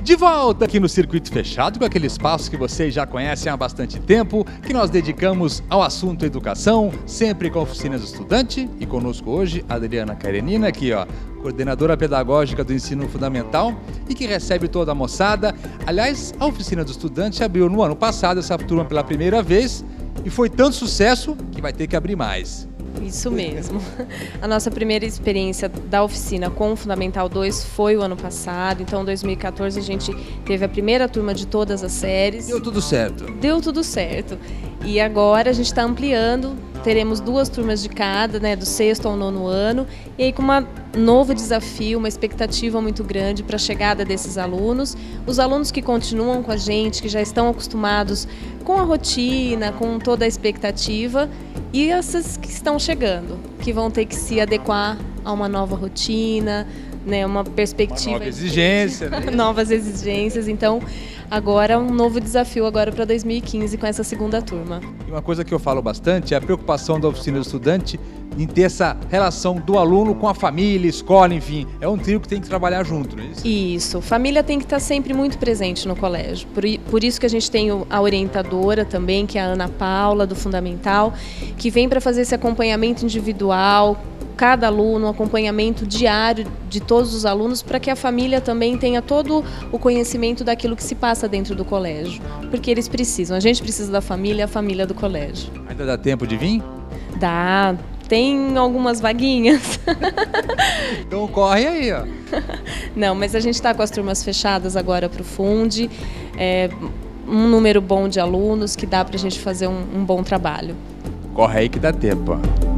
De volta aqui no Circuito Fechado, com aquele espaço que vocês já conhecem há bastante tempo, que nós dedicamos ao assunto educação, sempre com a Oficina do Estudante. E conosco hoje, a Adriana Karenina, aqui ó, coordenadora pedagógica do ensino fundamental e que recebe toda a moçada. Aliás, a Oficina do Estudante abriu no ano passado essa turma pela primeira vez e foi tanto sucesso que vai ter que abrir mais. Isso mesmo. A nossa primeira experiência da oficina com o Fundamental 2 foi o ano passado, então em 2014 a gente teve a primeira turma de todas as séries. Deu tudo certo. Deu tudo certo. E agora a gente está ampliando, teremos 2 turmas de cada, né, do 6º ao 9º ano, e aí com um novo desafio, uma expectativa muito grande para a chegada desses alunos. Os alunos que continuam com a gente, que já estão acostumados com a rotina, com toda a expectativa, e essas que estão chegando, que vão ter que se adequar a uma nova rotina, né, uma perspectiva... Uma nova exigência, né? Novas exigências, então agora um novo desafio agora para 2015 com essa segunda turma. E uma coisa que eu falo bastante é a preocupação da Oficina do Estudante em ter essa relação do aluno com a família, escola, enfim. É um trio que tem que trabalhar junto, não é isso? Isso. Família tem que estar sempre muito presente no colégio. Por isso que a gente tem a orientadora também, que é a Ana Paula, do Fundamental, que vem para fazer esse acompanhamento individual, cada aluno, um acompanhamento diário de todos os alunos, para que a família também tenha todo o conhecimento daquilo que se passa dentro do colégio. Porque eles precisam. A gente precisa da família, a família do colégio. Ainda dá tempo de vir? Dá. Tem algumas vaguinhas. Então corre aí, ó. Não, mas a gente está com as turmas fechadas agora para o Fund, um número bom de alunos que dá para a gente fazer um bom trabalho. Corre aí que dá tempo, ó.